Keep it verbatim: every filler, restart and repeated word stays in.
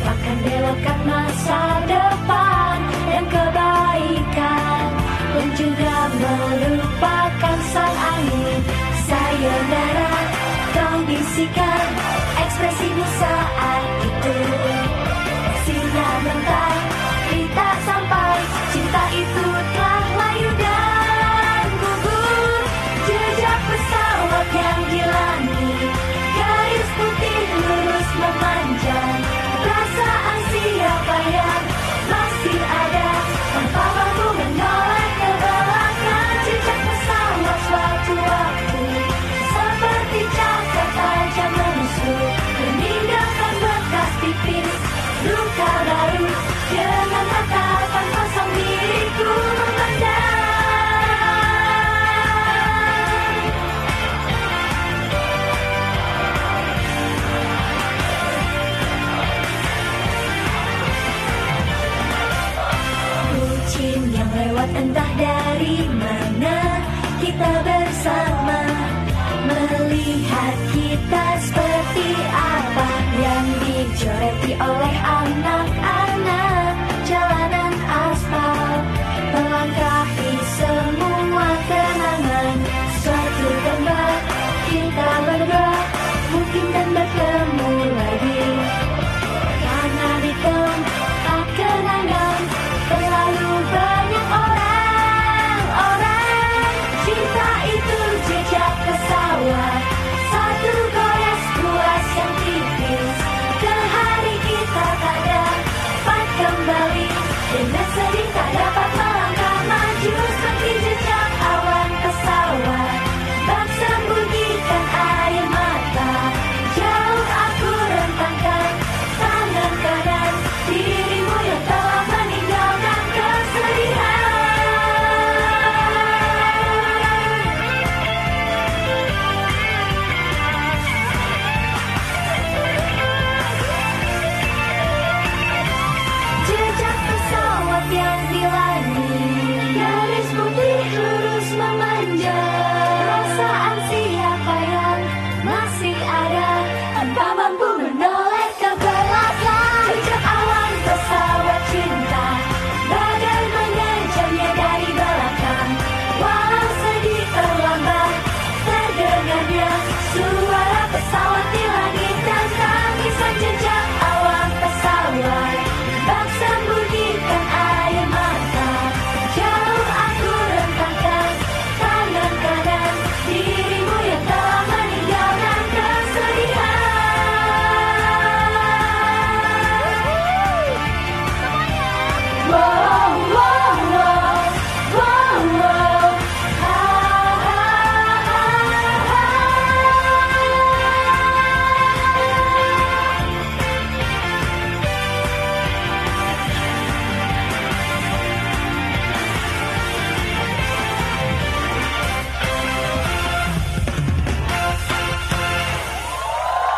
akan belokkan masa depan dan kebaikan, dan juga melupakan sang angin. Sayonara, kau bisikan ekspresimu saat itu. Sinar mentah, kita sampai, cinta itu telah layu dan gugur. Jejak pesawat yang di langit, garis putih lurus memanjang. Perasaan siapa yang masih ada tanpa mampu menoleh ke belakang. Jejak pesawat suatu waktu seperti cakar tajam menusuk, meninggalkan bekas tipis luka baru. Dengan tatapan kosong diriku memandang. Kucing yang lewat entah dari mana, kita bersama melihat kita seperti apa yang dijoreti oleh anak